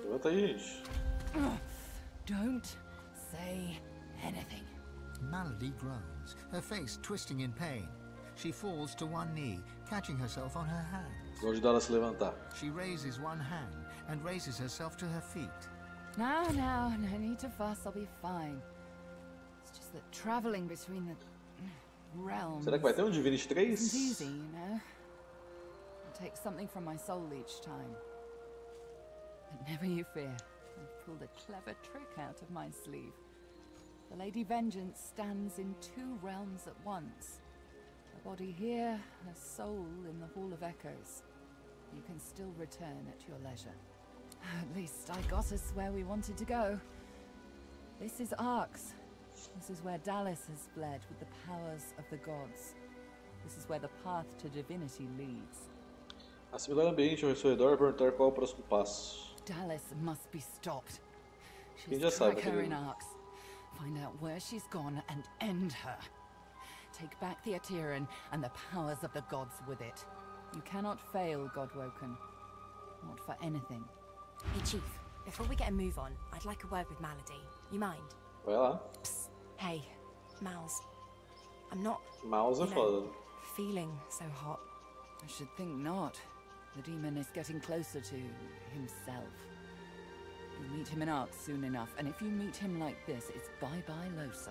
Levanta aí, gente. Don't say anything. Malady groans, her face twisting in pain. She falls to one knee, catching herself on her hands. Vou ajudar ela a se levantar. She raises one hand and raises herself to her feet. Now, no need to fuss, I'll be fine. It's just that traveling between the realms Será que vai ter um Divinity 3? isn't easy, you know? It takes something from my soul each time. But never you fear, I've pulled a clever trick out of my sleeve. The Lady Vengeance stands in 2 realms at once. A body here, a soul in the Hall of Echoes. You can still return at your leisure. At least I got us where we wanted to go. This is Arx. This is where Dallas has fled with the powers of the gods. This is where the path to divinity leads. Assimilar o ambiente ao seu redor e perguntar qual é o próximo passo. Dallas must be stopped. Quem She's já sabe, track her in querido. Arx. Find out where she's gone and end her. Take back the Atyran and the powers of the gods with it. You cannot fail, Godwoken. Not for anything. Hey, Chief. Before we get a move on, I'd like a word with Malady. You mind? Vai lá. Psst. Hey, Mals. I'm not, Mouse é you know, foda. feeling so hot. I should think not. The demon is getting closer to himself. You'll meet him in Arx soon enough, and if you meet him like this, it's bye-bye Losa.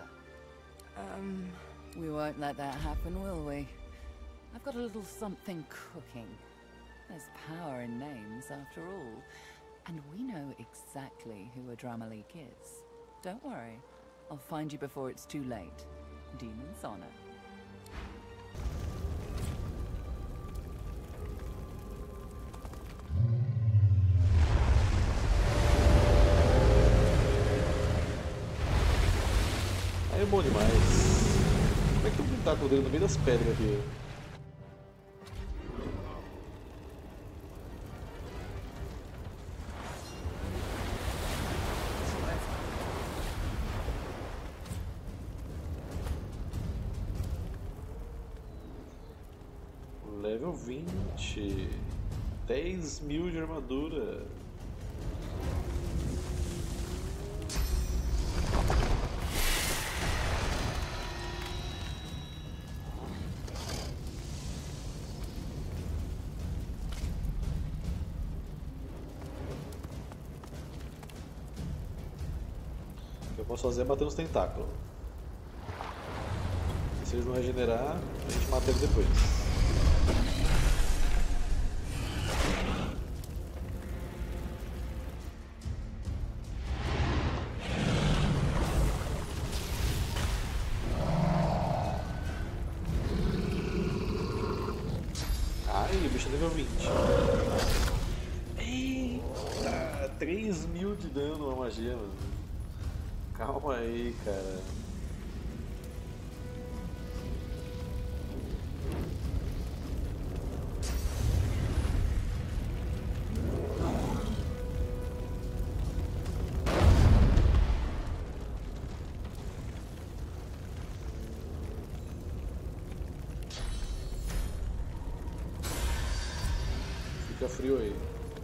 We won't let that happen, will we? I've got a little something cooking. There's power in names, after all. And we know exactly who Adramalik is. Don't worry. I'll find you before it's too late. Demon's honor. Aí é bom demais. Como é que tem um tentáculo dele no meio das pedras aqui? Level 20. 10.000 de armadura. O que eu posso fazer é bater nos tentáculos. Se eles não regenerar, a gente mata ele depois. Ai, o bicho é nível 20. Eita! 3.000 de dano uma magia, mano. Calma aí, cara. Fica frio aí.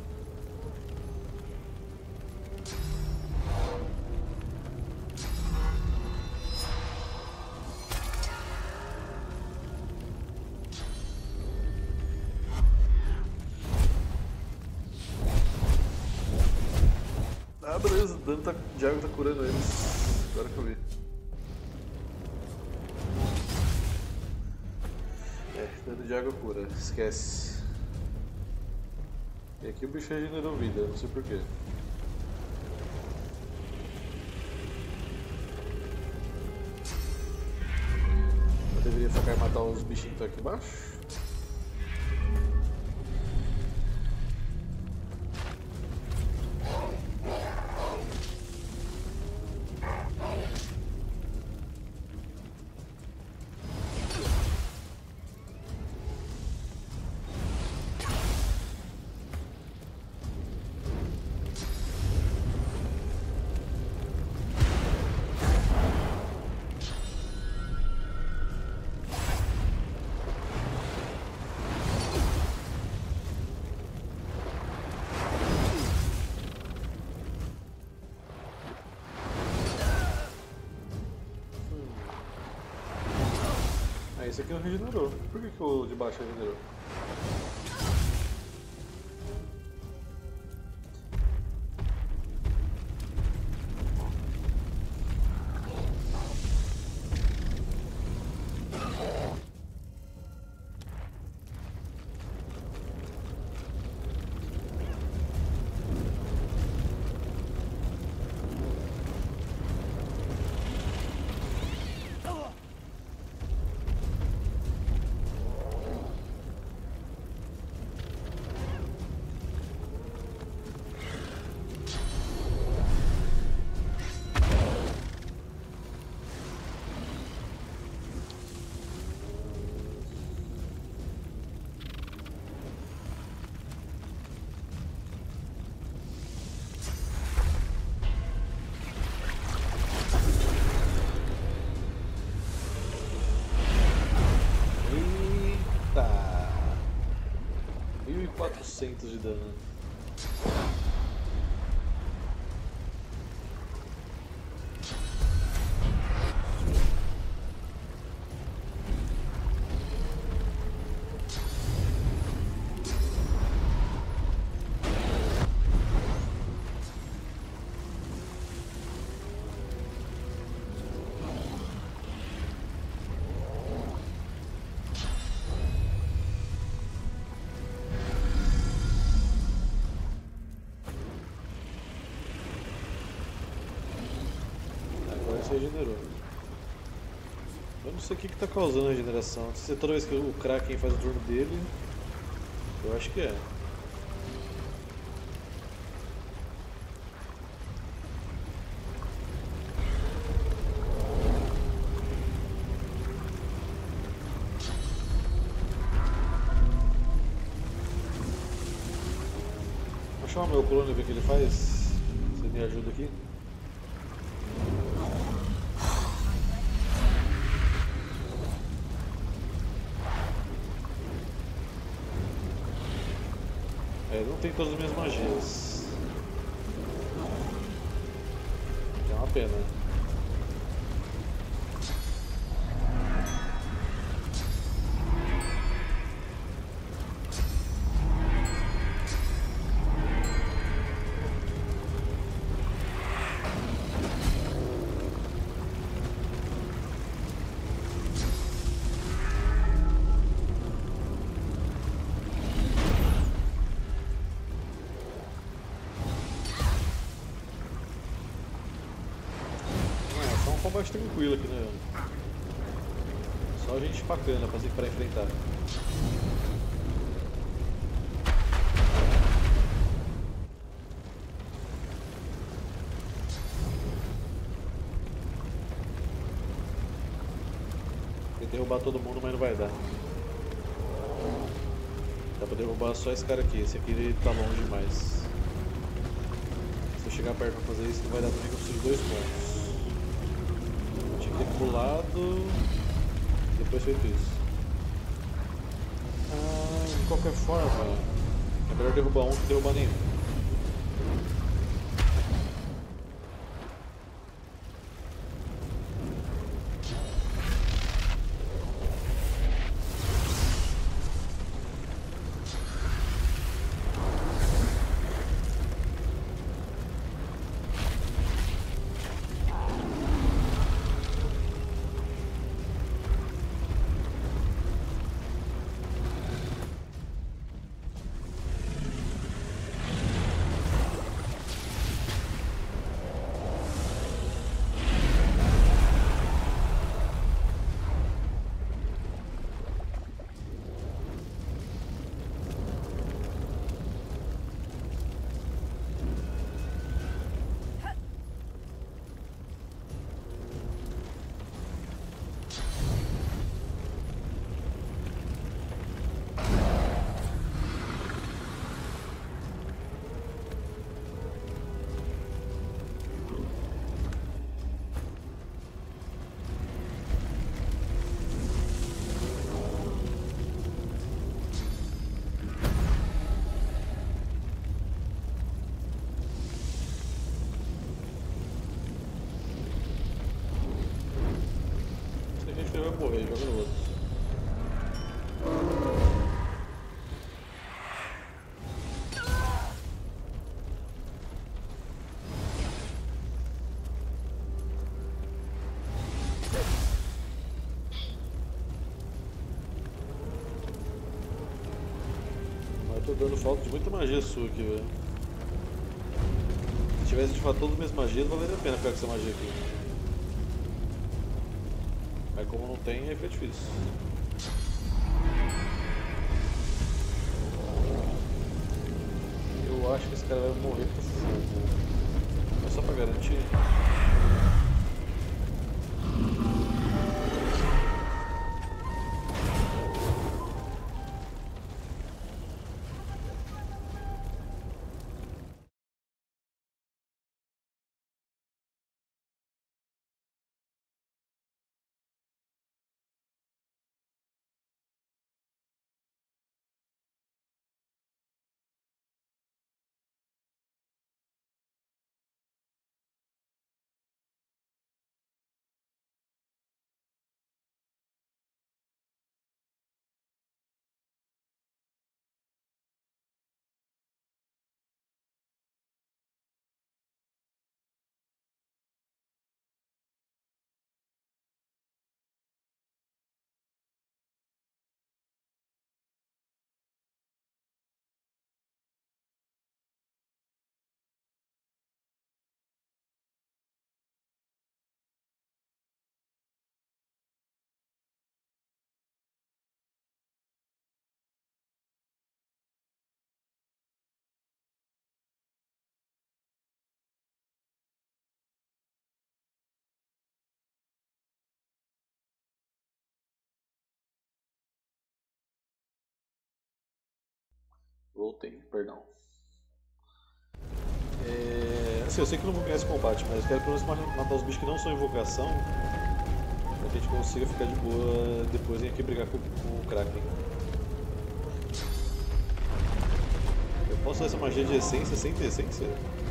Ah, beleza, o dano de água tá curando eles. Agora que eu vi. É, dano de água cura, esquece. E aqui o bicho regenerou vida, não sei porquê. Eu deveria focar em matar os bichinhos que estão aqui embaixo. Esse aqui não regenerou. Por que o de baixo regenerou? Eita! 1400 de dano. Regenerou. Eu não sei o que está causando a regeneração. Não sei se é toda vez que o Kraken faz o turno dele. Eu acho que é. Vou chamar meu clone e ver o que ele faz. Você me ajuda aqui? Não tem todas as minhas magias. É uma pena. Combate tranquilo aqui, né? Só gente bacana pra enfrentar. Tem que derrubar todo mundo, mas não vai dar. Dá pra derrubar só esse cara aqui. Esse aqui ele tá longe demais. Se eu chegar perto pra fazer isso, não vai dar também, que eu preciso de 2 pontos. Ter pulado e depois feito isso. De qualquer forma, é melhor derrubar um que derrubar nenhum. Ele vai morrer, joga no outro. dando falta de muita magia sua aqui, velho. Se tivesse ativado todas as minhas magias, valeria a pena ficar com essa magia aqui. Mas como não tem, aí fica difícil. Eu acho que esse cara vai morrer precisando. Mas só pra garantir. Voltei, perdão. Assim, eu sei que eu não vou ganhar esse combate, mas eu quero pelo menos matar os bichos que não são invocação, pra que a gente consiga ficar de boa depois e aqui brigar com o Kraken. Eu posso usar essa magia de essência sem ter essência?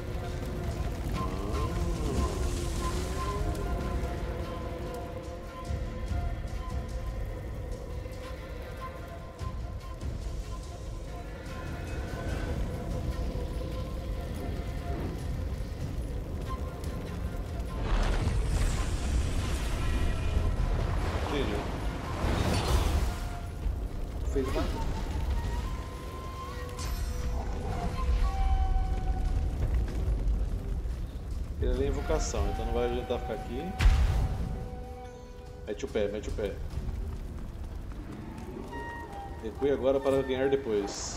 Fez nada. Ele é invocação, então não vai adiantar ficar aqui. Mete o pé, mete o pé. Recue agora para ganhar depois.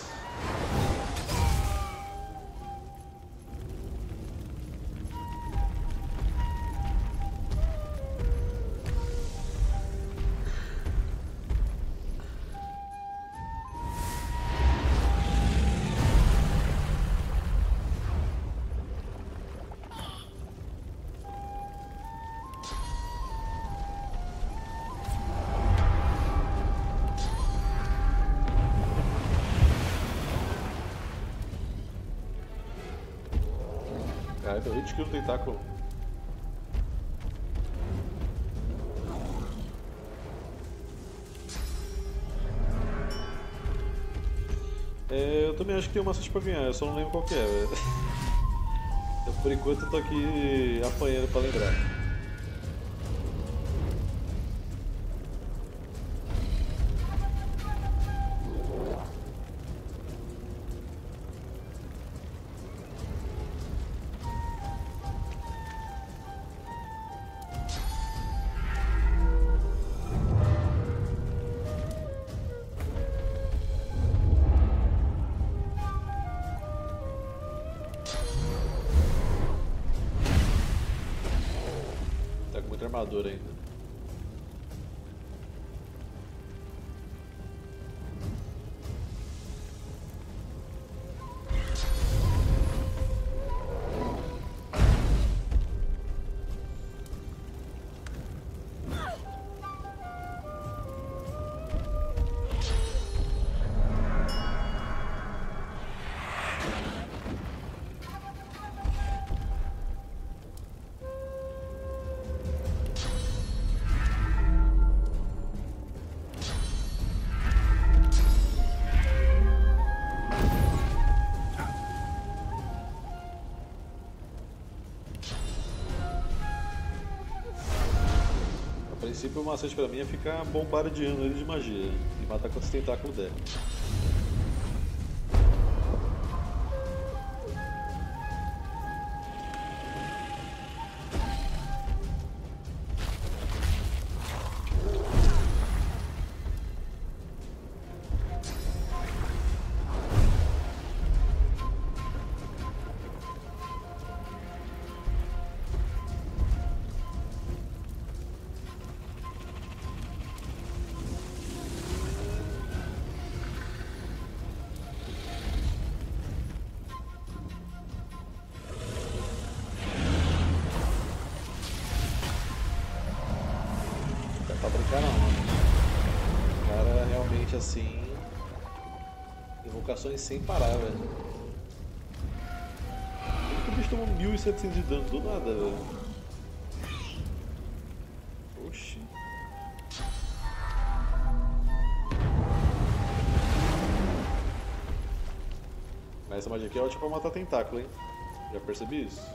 Cara, deu 20 kills no tentáculo. Eu também acho que tem uma macete pra ganhar, eu só não lembro qual que é, velho. Então, por enquanto eu tô aqui apanhando pra lembrar. Armadura ainda. A princípio o macete pra mim é ficar bombardeando ele de magia e matar quantos tentáculos der. assim. Invocações sem parar, velho. Por que o bicho tomou 1700 de dano do nada, velho? Oxi. Mas essa magia aqui é ótima pra matar tentáculo, hein? Já percebi isso?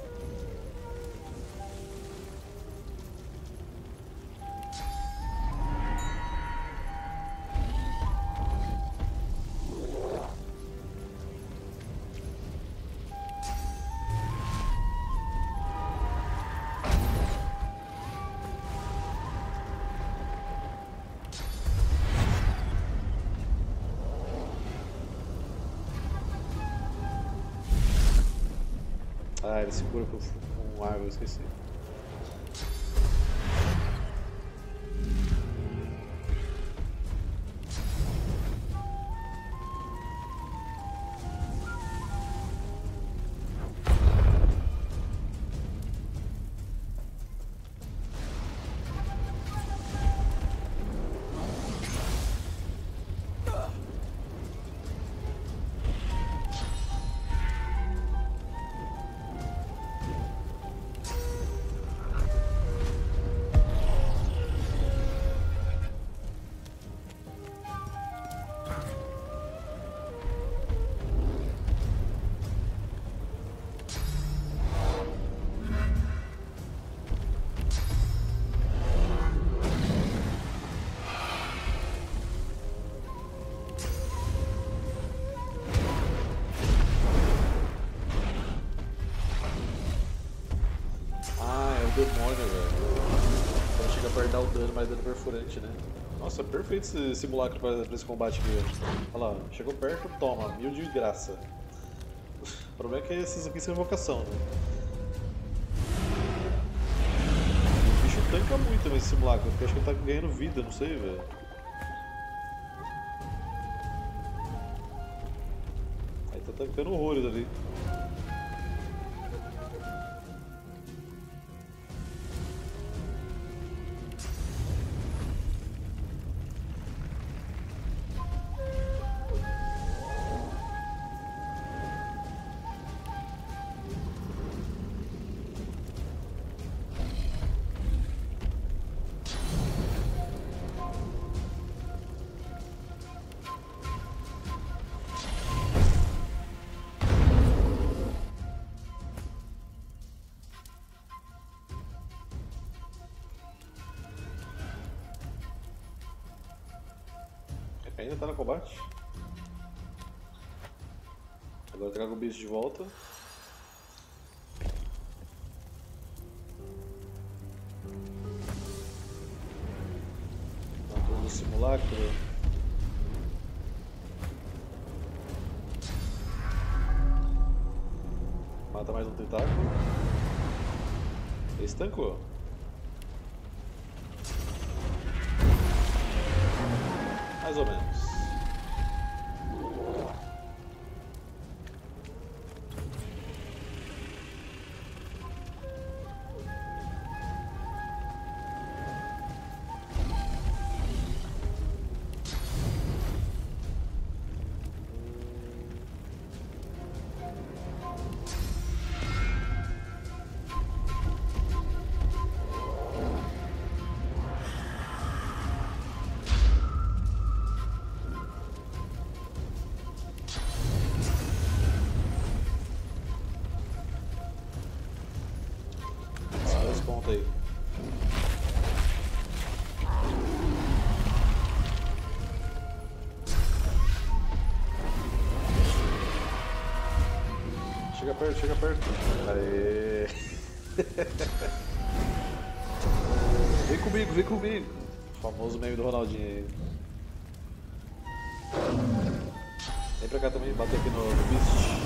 Ah, ele se cura com água, eu esqueci. Demônio, velho. Quando chega perto dá o dano, mais dano perfurante, né? Nossa, perfeito esse simulacro pra esse combate mesmo. Olha lá, chegou perto, toma, 1000 de graça. O problema é que esses aqui são invocação, né? O bicho tanca muito nesse simulacro, porque acho que ele tá ganhando vida, não sei, velho. Aí tá tancando horrores ali. Ainda tá no combate. Agora eu trago o bicho de volta. Matou do simulacro. Mata mais um tentáculo. Esse tancou. Mais ou menos. Ponto aí. Chega perto, chega perto. Aê. Vem comigo, vem comigo. O famoso meme do Ronaldinho aí. Vem pra cá também, bater aqui no Beast.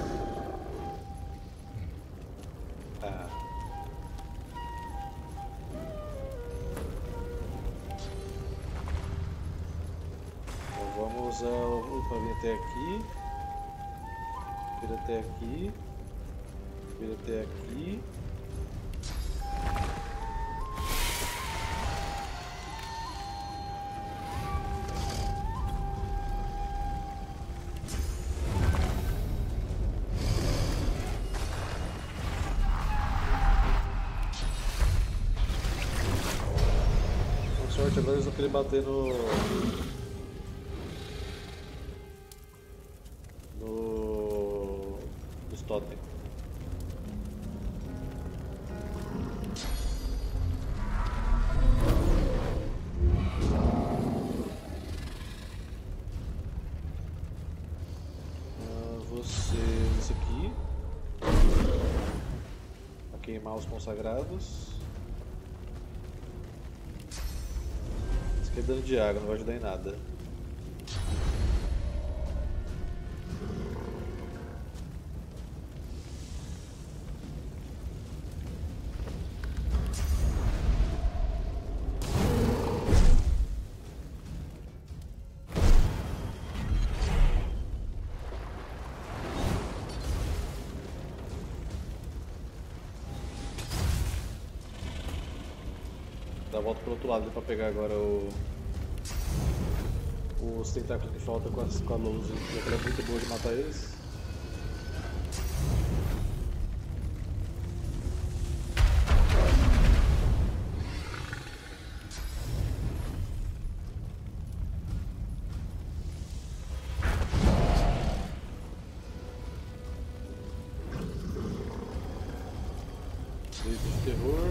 Vamos vir até aqui, vir até aqui, vir até aqui. Basicamente agora eu só queria bater no totem. Esse aqui pra queimar os consagrados. Esse aqui é dano de água, não vai ajudar em nada. Dá a volta pro outro lado para pegar agora os tentáculos que faltam com a luz, já que ela é muito boa de matar eles. Deito de terror.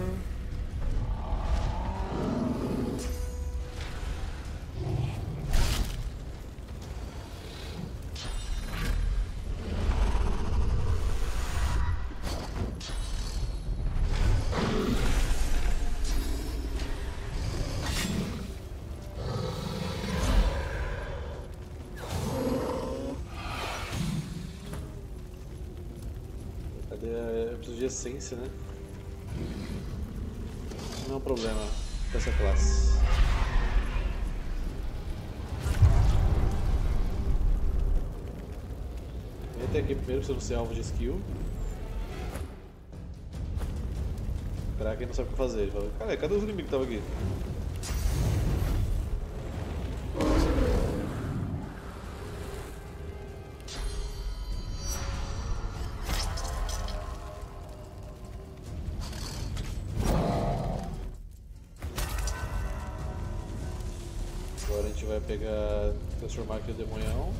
Eu preciso de essência, né? Não é um problema com essa classe. Vem até aqui primeiro pra você não ser alvo de skill. Pra quem não sabe o que fazer, ele fala: cara, cadê os inimigos que estavam aqui? Agora a gente vai transformar aqui o demonhão.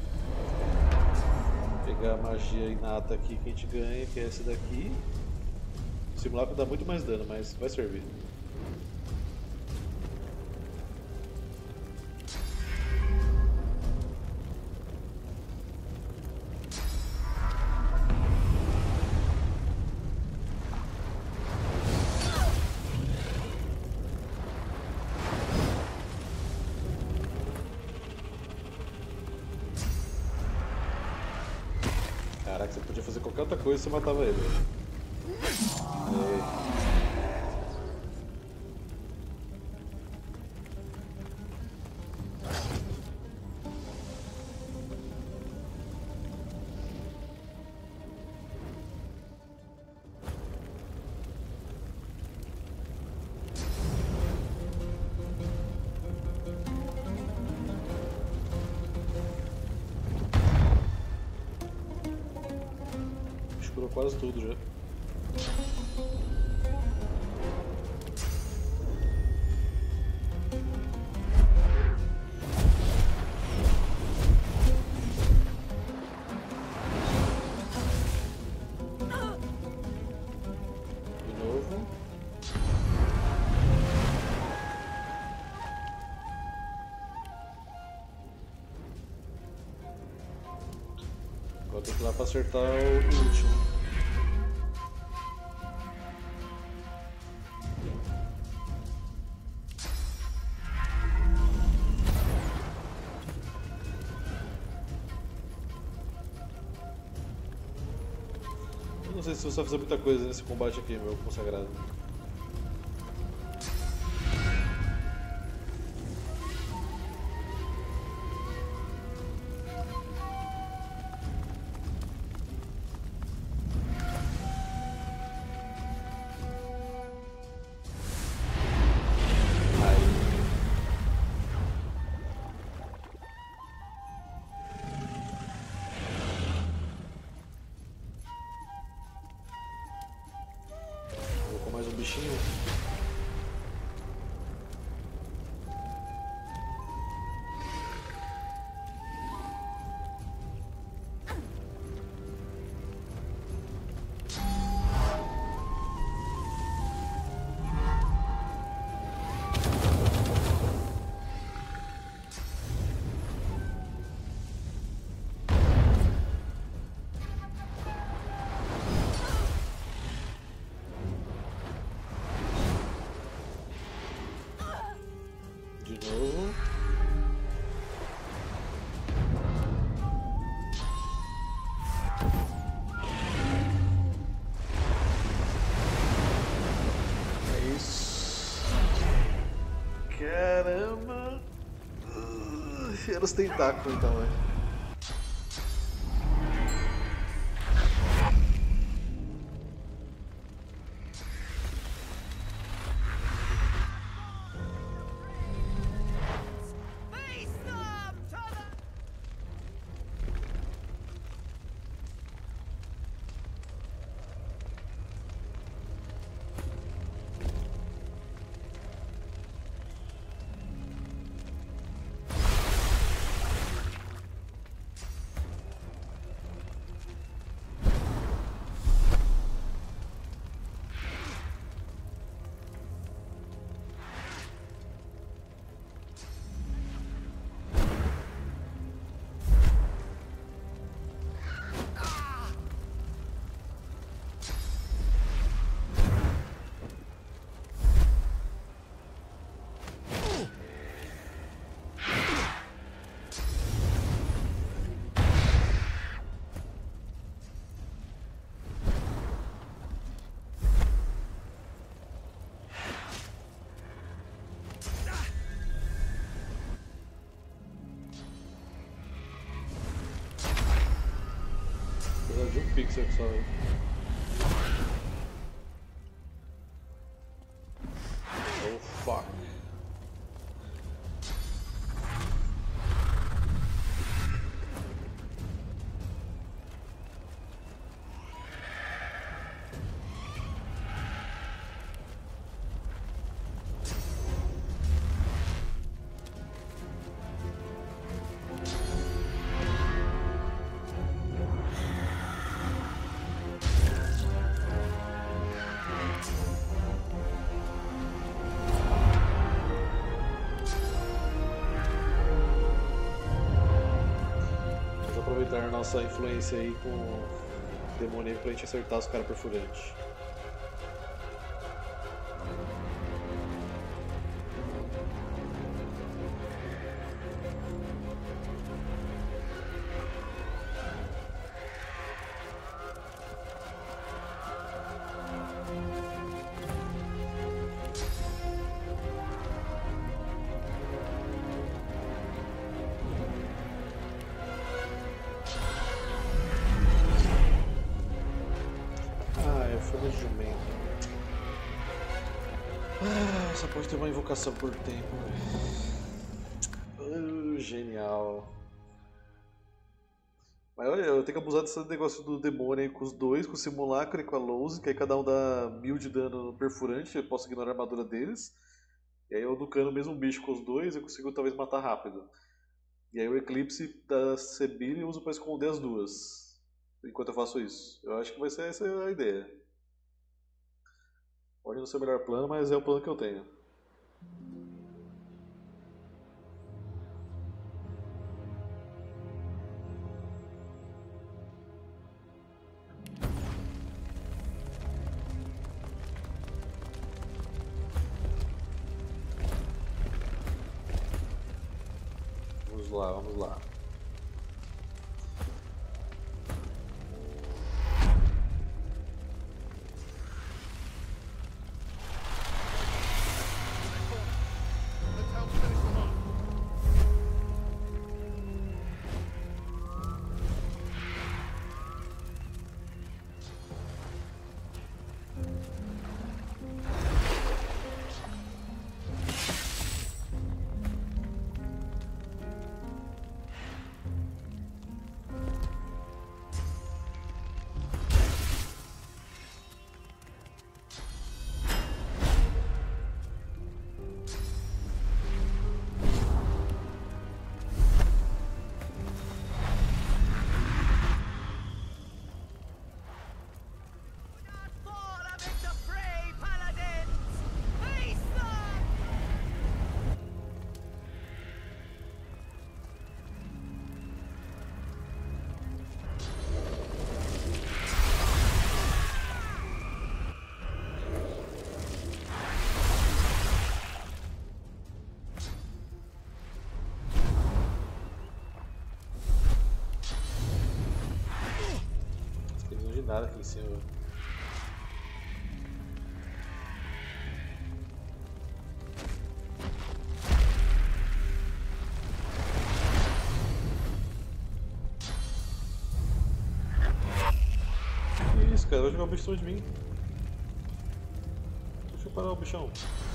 Pegar a magia inata aqui que a gente ganha, que é essa daqui. O simulacro dá muito mais dano, mas vai servir. Caraca, você podia fazer qualquer outra coisa e você matava ele. Curou quase tudo já. De novo. Agora tem que ir lá pra acertar o último. Não sei se você vai fazer muita coisa nesse combate aqui, meu consagrado. Mais um bichinho. Menos tentáculo então, velho. De um pixel só, velho. Oh fuck. Aproveitar nossa influência aí com o demoníaco pra gente acertar os caras perfurantes. Forma de jumento. Só pode ter uma invocação por tempo. Genial. Mas olha, eu tenho que abusar desse negócio do demônio aí com os dois, com o simulacro e com a Lose, que aí cada um dá 1000 de dano perfurante, eu posso ignorar a armadura deles. E aí eu nucando o mesmo bicho com os dois, eu consigo talvez matar rápido. E aí o Eclipse da Sebille eu uso pra esconder as duas. Enquanto eu faço isso. Eu acho que vai ser essa a ideia. Pode não ser o melhor plano, mas é o plano que eu tenho. Vamos lá, vamos lá. Nada aqui em cima. isso, cara? Vai jogar o bicho em cima de mim. Deixa eu parar o bichão.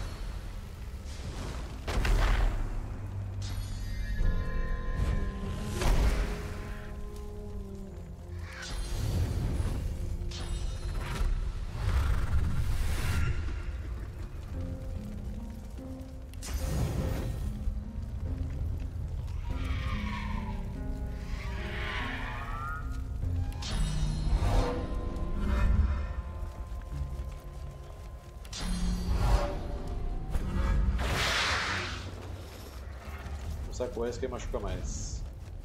Começar com essa que machuca mais.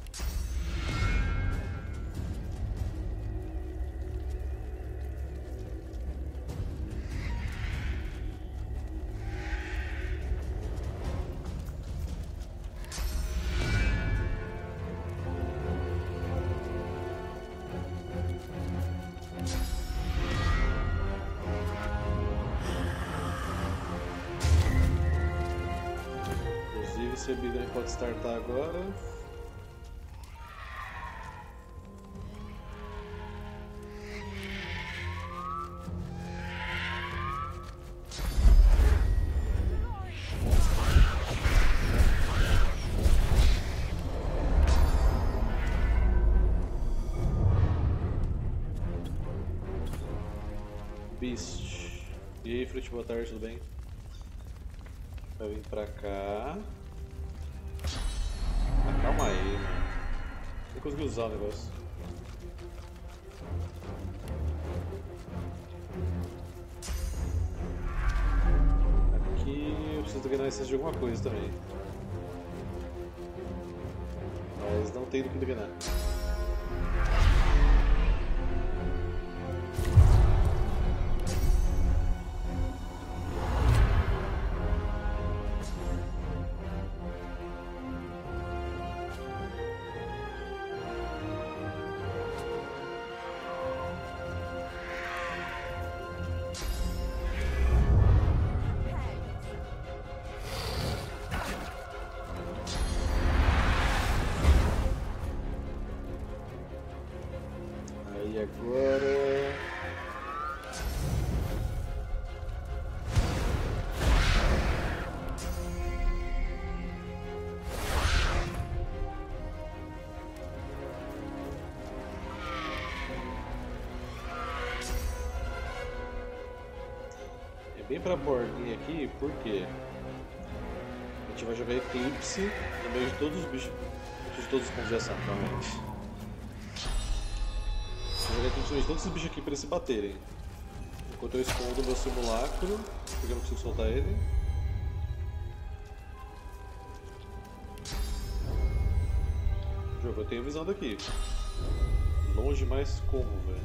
Esse Bidon pode startar agora. Beast. E aí, Fruit, boa tarde, tudo bem? Vai vir pra cá. Calma aí, mano. Não consegui usar o negócio. Aqui eu preciso ganhar essência de alguma coisa também. Mas não tem do que ganhar. Agora... é bem pra bordinha aqui, porque a gente vai jogar Eclipse no meio de todos os bichos, de todos os pontos de ação, realmente. Vou jogar aqui todos esses bichos aqui para eles se baterem. Enquanto eu escondo o meu simulacro, porque eu não consigo soltar ele. Jogo, eu tenho visão daqui. Longe mais como, velho?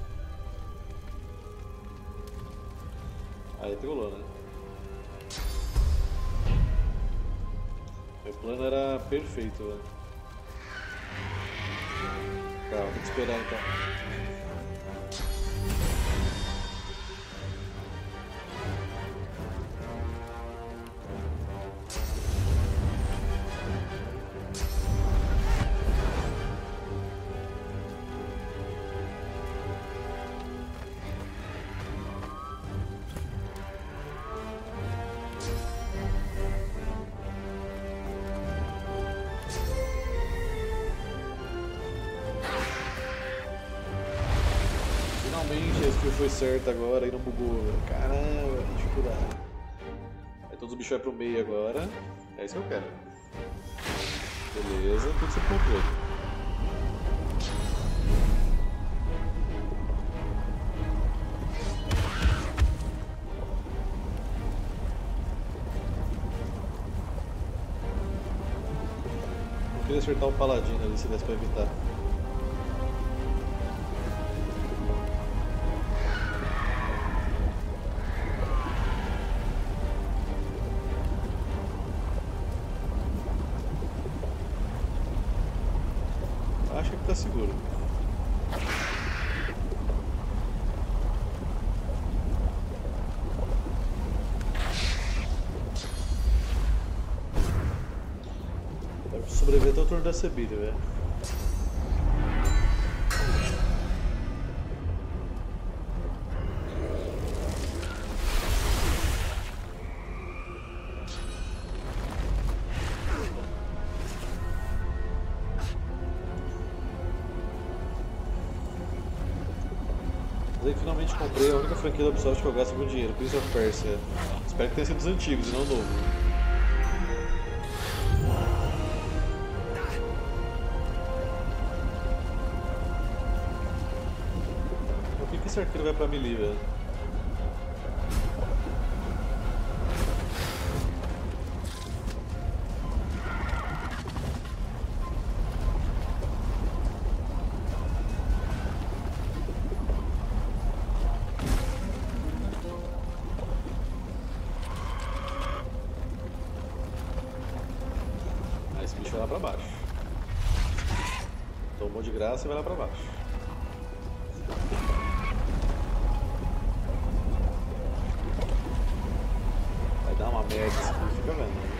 Aí trolou, né? Meu plano era perfeito, velho. Calma, tem que esperar então. Finalmente a skill foi certa agora e não bugou. Caramba, que dificuldade. Aí todos os bichos vão pro meio agora. É isso que eu quero. Beleza, tudo sob controle. Eu queria acertar o paladino ali se desse pra evitar. Acho que tá seguro. Deve sobreviver até o turno da Sebida, velho. Mas aí finalmente comprei a única franquia da Ubisoft que eu gasto meu dinheiro, Prince of Persia. Espero que tenha sido dos antigos e não novo. Por que esse arqueiro vai pra melee, velho? Esse bicho vai lá pra baixo. Tomou de graça e vai lá pra baixo. Vai dar uma merda esse bicho, fica vendo.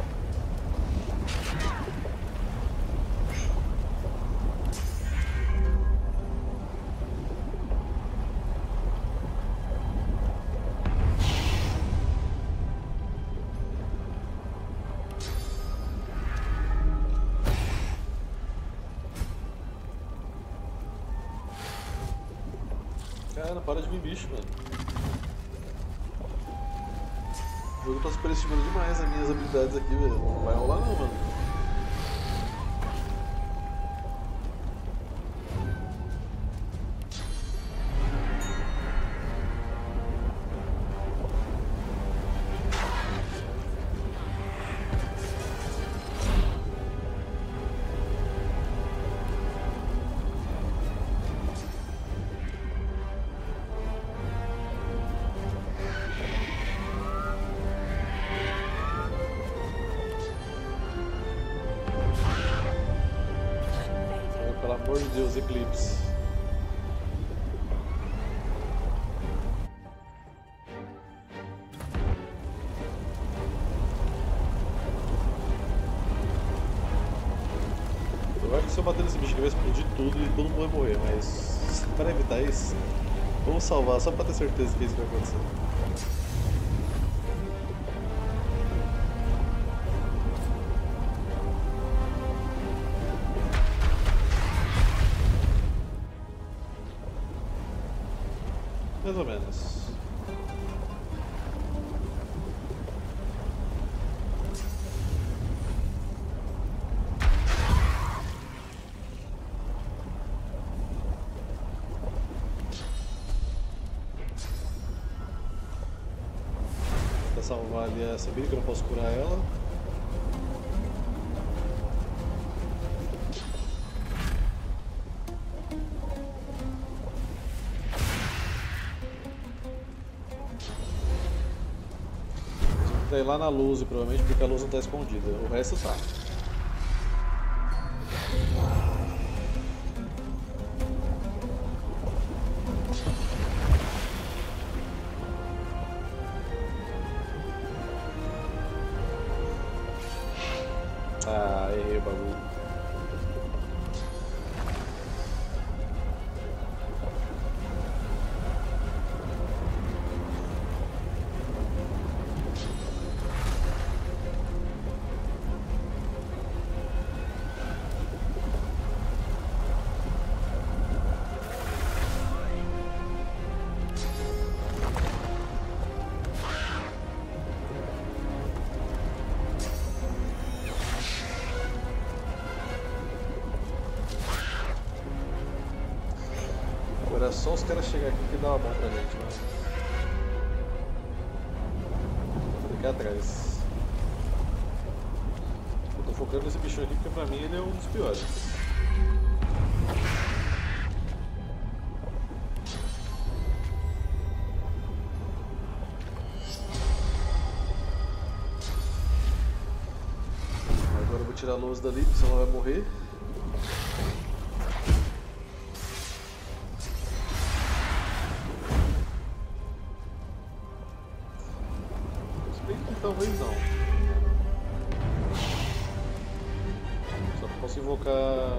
Cara, para de vir bicho, mano. O jogo tá superestimando demais as minhas habilidades aqui, velho. Não vai rolar não, mano. Pelo amor de Deus, Eclipse. Eu acho que se eu bater nesse bicho aqui vai explodir tudo e todo mundo vai morrer, mas para evitar isso, vamos salvar só para ter certeza que isso vai acontecer. Mais ou menos. Pra salvar ali essa Sabine, que eu não posso curar ela. Tá aí lá na luz, provavelmente, porque a luz não tá escondida. O resto tá. Ah, errei o bagulho. Agora é só os caras chegarem aqui que dá uma mão pra gente, mano. Vou ficar atrás. Eu tô focando nesse bichão aqui porque pra mim ele é um dos piores. Agora eu vou tirar a luz dali, senão ela vai morrer. Talvez não. Só posso invocar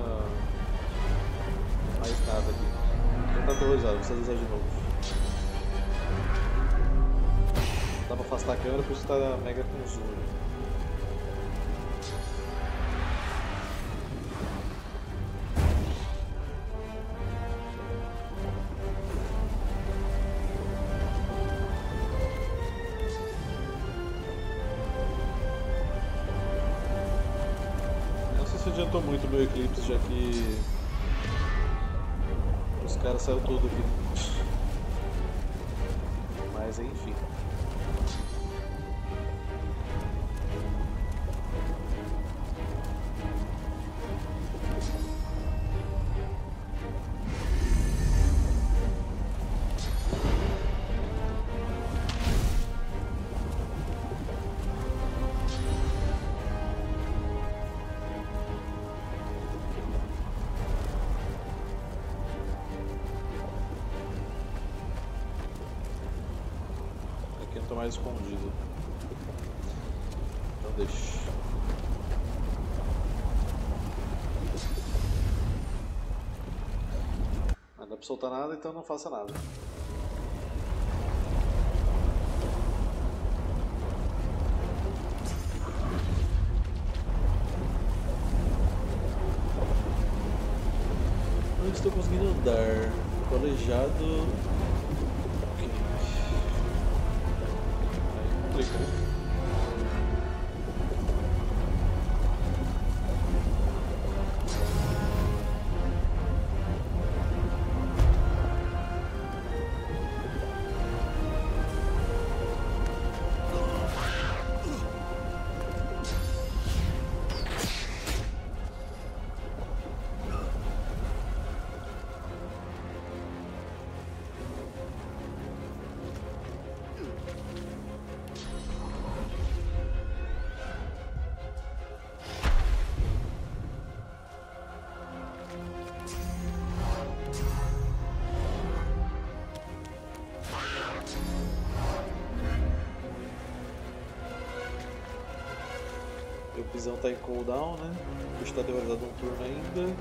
mais nada aqui. Não tá aterrorizado, precisa usar de novo. Dá pra afastar a câmera, por isso tá mega com zoom. adiantou muito meu Eclipse, já que os caras saíram tudo aqui. Mas enfim. Mais escondido. Então deixa. Não dá pra soltar nada, então não faça nada. Não estou conseguindo andar. Colegiado. O Pisão tá em cooldown, né? O bicho tá aterrorizado um turno ainda.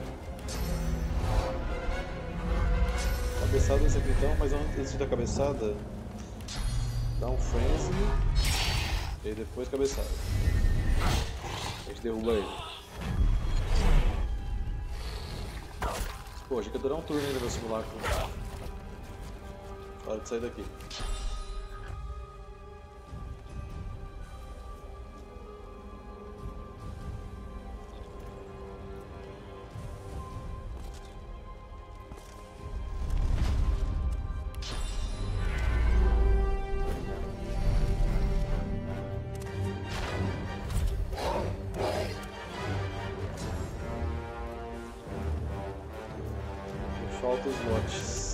Cabeçada nesse aqui então, mas antes da cabeçada, dá um frenzy e depois cabeçada. A gente derruba ele. Pô, achei que ia durar um turno ainda meu simulacro. Hora de sair daqui. Falta os lotes.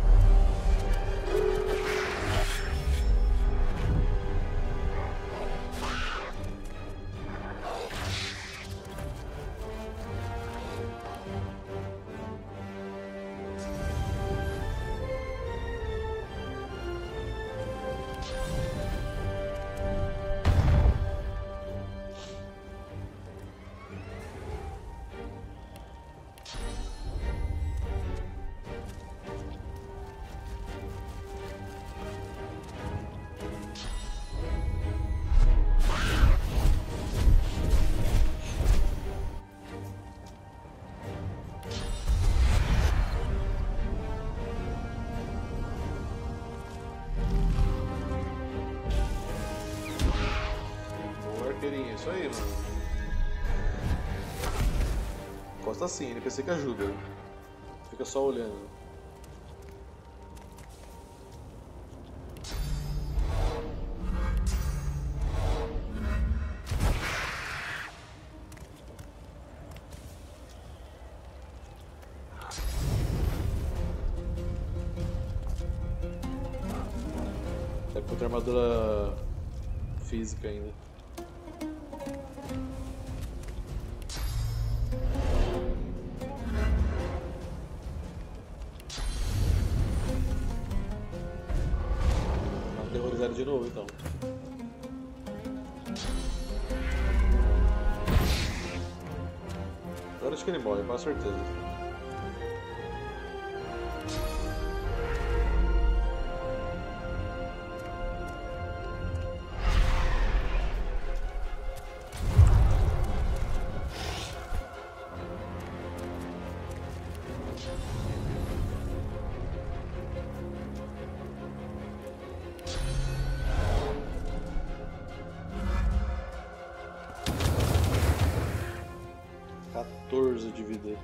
Isso aí, mano. Encosta assim, NPC que ajuda. Fica só olhando. É contra armadura física ainda. De novo, então. Agora acho que ele morre, com certeza. 14 de vida.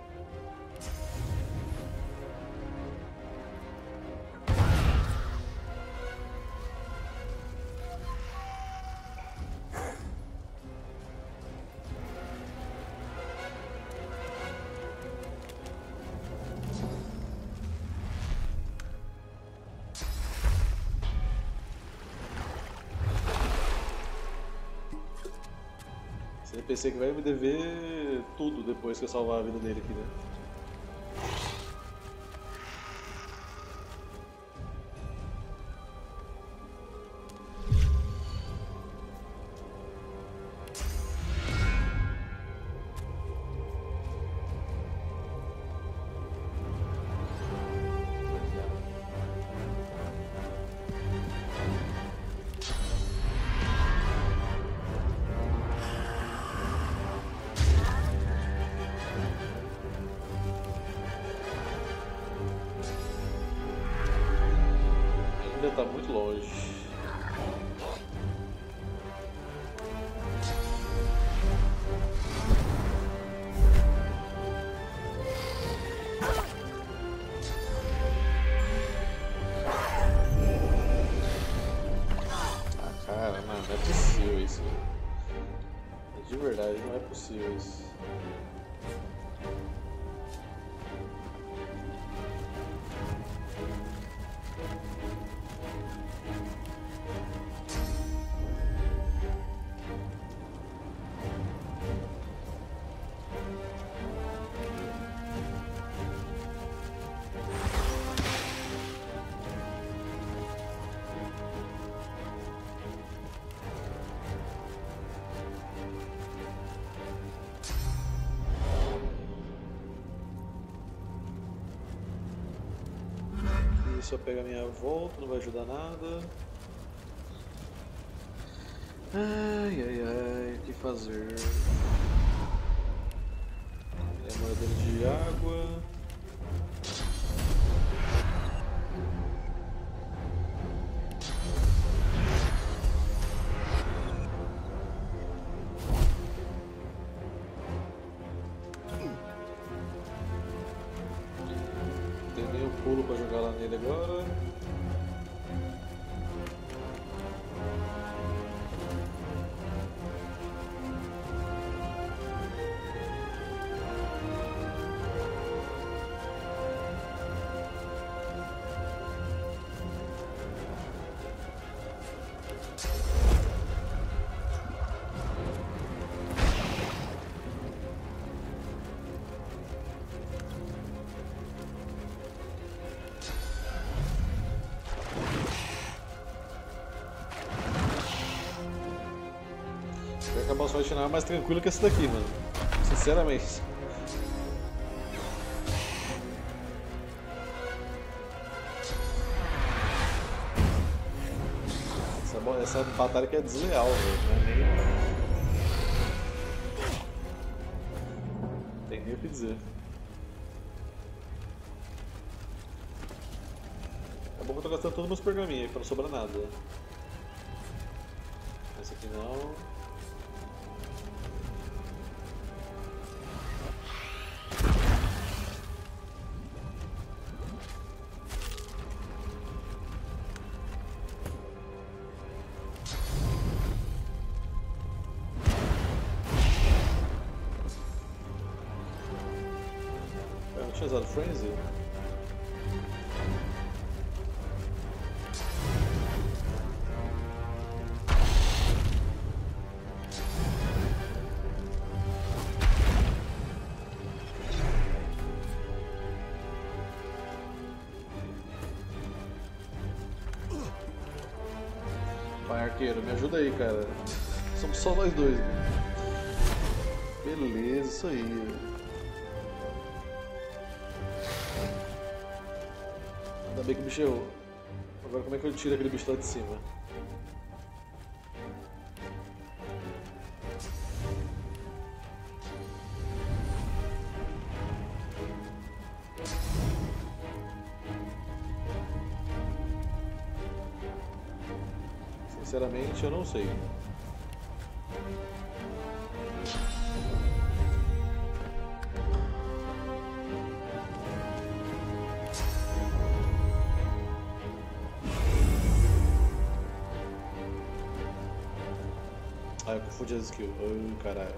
Esse NPC que vai me dever tudo depois que eu salvar a vida dele aqui, né? Ainda tá muito longe. Ah, cara, mano, não é possível isso. De verdade, não é possível isso. Só pega a minha volta, não vai ajudar nada. Ai, ai, ai, o que fazer? É moedor de água. Pulo pra jogar lá nele agora. A boss fight não é mais tranquilo que esse daqui, mano. Sinceramente. Essa batalha aqui é desleal, velho. Não é nem... Não tem nem o que dizer. É bom que eu tô gastando todos meus pergaminhos aí pra não sobrar nada. Esse aqui não. Tinha usado Frenzy? Vai, arqueiro, me ajuda aí, cara. Somos só nós dois, mano. Beleza, isso aí. Ainda bem que o bicho errou. Agora como é que eu tiro aquele bicho lá de cima? Sinceramente, eu não sei. Ah, eu confundi as skills. Ai, caralho.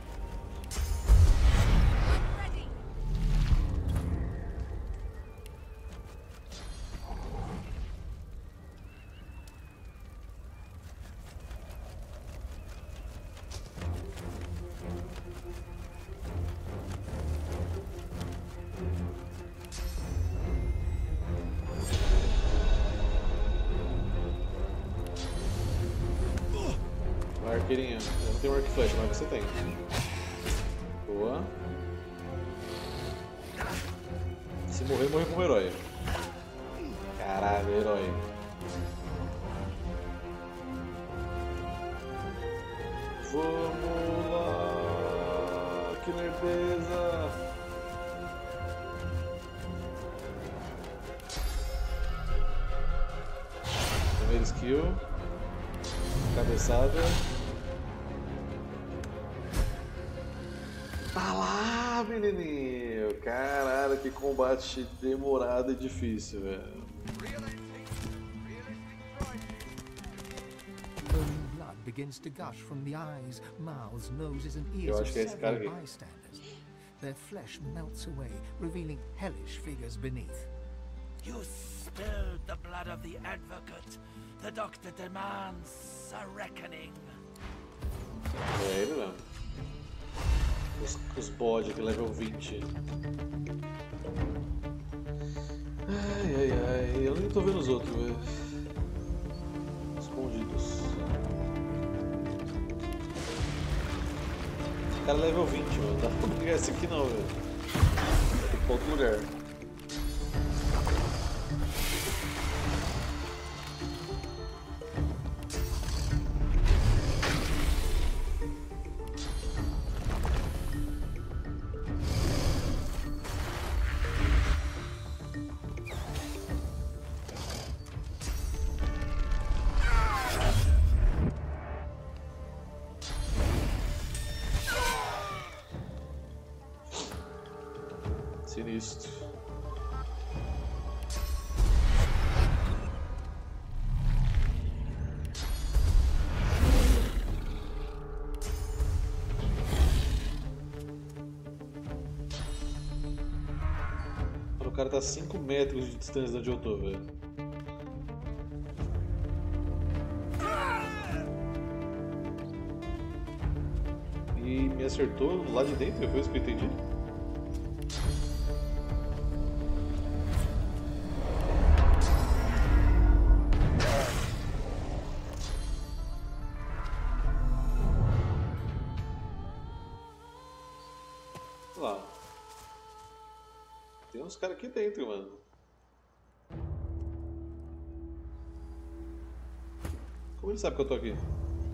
Arqueirinha, eu não tenho arco e flecha, mas você tem. Boa. Se morrer, morrer como herói. Caralho, herói. Vamos lá! Que nerdeza! Primeira skill. Cabeçada. Tá lá, menininho! Caralho, que combate demorado e difícil, velho. Burning blood begins to gush from the eyes, mouths, noses, and ears Eu of acho que é esse cara several aqui. bystanders. Their flesh melts away, revealing hellish figures beneath. You spilled the blood of the advocate. The doctor demands a reckoning. É ele mesmo. Os bode que level 20. Ai, ai, ai. Eu nem tô vendo os outros, velho. Escondidos. O cara level 20, mano. Não dá pra pegar esse aqui não, velho. Tem que ir pra outro lugar. Sinistro. O cara tá a 5 metros de distância de onde eu tô, velho. E me acertou lá de dentro, foi isso que eu entendi? Lá. Tem uns caras aqui dentro, mano. Como ele sabe que eu tô aqui?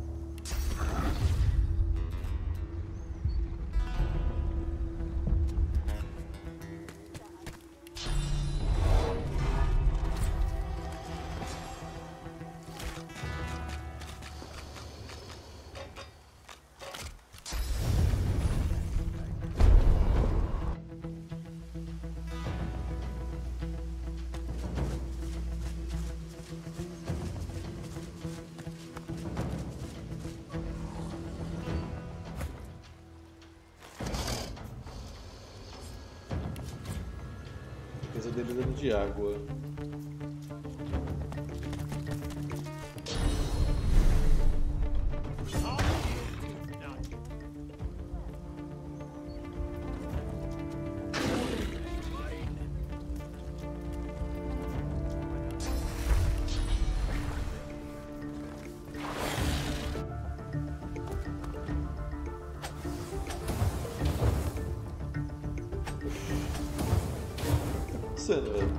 Coisa dele dando de água. Velho.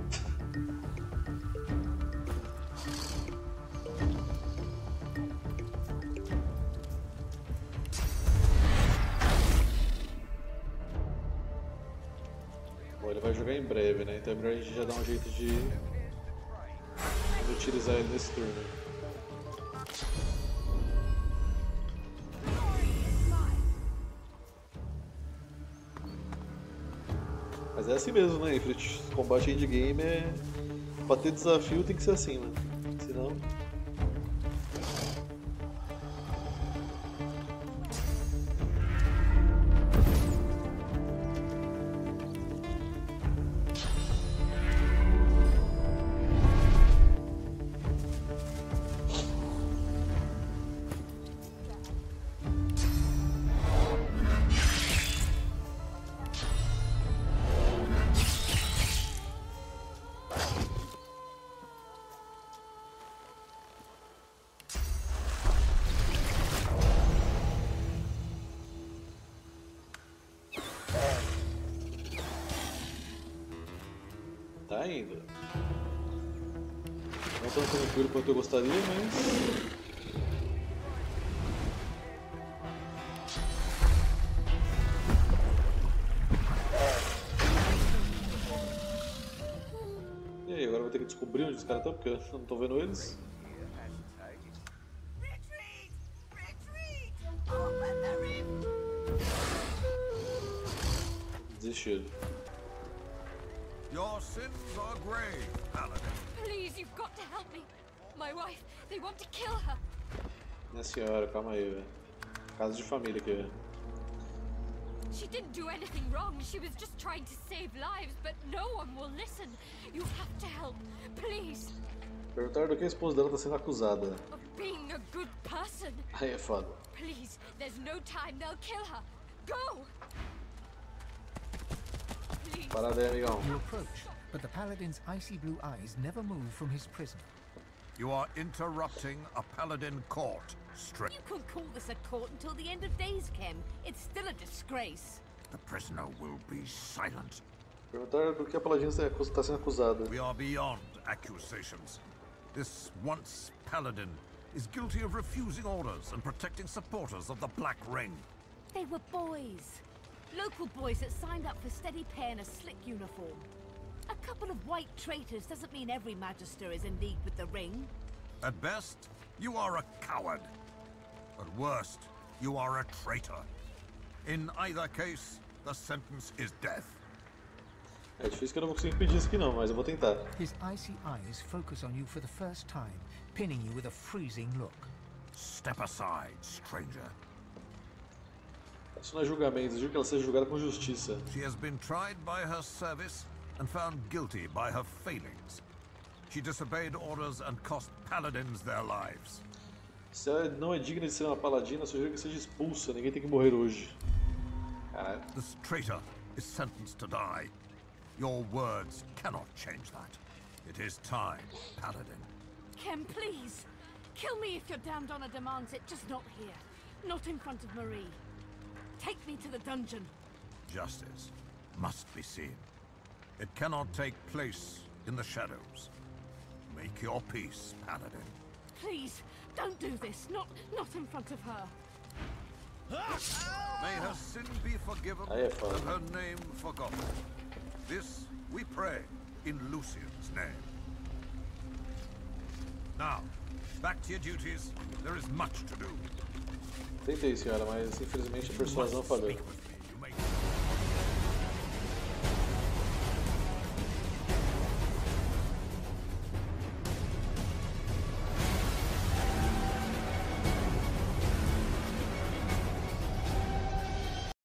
Bom, ele vai jogar em breve, né? Então é melhor a gente já dar um jeito de utilizar ele nesse turno. Mas é assim mesmo, né, Ifrit? Combate endgame é... Pra ter desafio tem que ser assim, né? Senão... ainda. Não tão tranquilo quanto eu gostaria, mas... E aí, agora eu vou ter que descobrir onde os caras estão, porque eu não tô vendo eles. Desistiram. Your sins are grave, Paladin. Please, you've got to help me. My wife, they want to kill her. Minha senhora, calma aí, velho. Caso de família aqui, velho. She didn't do anything wrong. She was just trying to save lives, but no one will listen. You have to help, please. Perguntaram do que a esposa dela tá sendo acusada. Of being a good person. Aí é foda. Please, there's no time. They'll kill her. Go! Please. Parada aí, amigão. You approach, but the paladin's icy blue eyes never move from his prison. You are interrupting a Paladin court. Straight. You can't call this a court until the end of days, Kem. It's still a disgrace. The prisoner will be silent. Perguntaram do que a paladina está sendo acusada. We are beyond accusations. This once Paladin is guilty of refusing orders and protecting supporters of the Black Ring. They were boys. Local boys that signed up for steady pay in a slick uniform. A couple of white traitors doesn't mean every Magister is in league with the Ring. At best, you are a coward. At worst, you are a traitor. In either case, the sentence is death. É difícil que eu não vou conseguir impedir isso aqui não, mas eu vou tentar. His icy eyes focus on you for the first time, pinning you with a freezing look. Step aside, stranger. Isso não é julgamento, exijo que ela seja julgada com justiça. She has been tried by her service and found guilty by her failings. She disobeyed orders and cost paladins their lives. Se ela não é digna de ser uma paladina, eu sugiro que seja expulsa. Ninguém tem que morrer hoje. Caralho. This traitor is sentenced to die. Your words cannot change that. It is time, Paladin. Kem, please. Kill me if your damned honor demands it, just not here. Not in front of Marie. Take me to the dungeon. Justice must be seen. It cannot take place in the shadows. Make your peace, Paladin. Please, don't do this. Not in front of her. May her sin be forgiven Aí é foda. and her name forgotten. This we pray in Lucian's name. Now, back to your duties. There is much to do. Tentei, senhora, mas infelizmente a persuasão falhou. Speak with